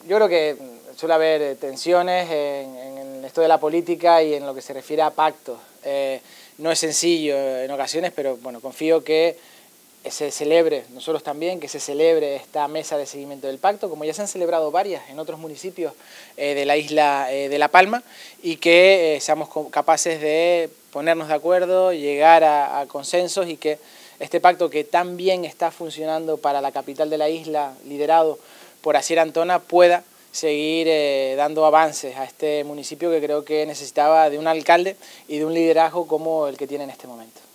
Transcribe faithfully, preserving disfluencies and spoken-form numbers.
Yo creo que suele haber tensiones en, en esto de la política y en lo que se refiere a pactos. Eh, no es sencillo en ocasiones, pero bueno, confío que se celebre, nosotros también, que se celebre esta mesa de seguimiento del pacto, como ya se han celebrado varias en otros municipios eh, de la isla eh, de La Palma, y que eh, seamos capaces de ponernos de acuerdo, llegar a, a consensos, y que este pacto que tan bien está funcionando para la capital de la isla, liderado por Asier Antona, pueda seguir eh, dando avances a este municipio que creo que necesitaba de un alcalde y de un liderazgo como el que tiene en este momento.